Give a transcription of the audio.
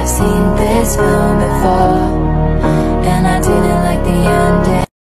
seen this film before, and I didn't like the ending.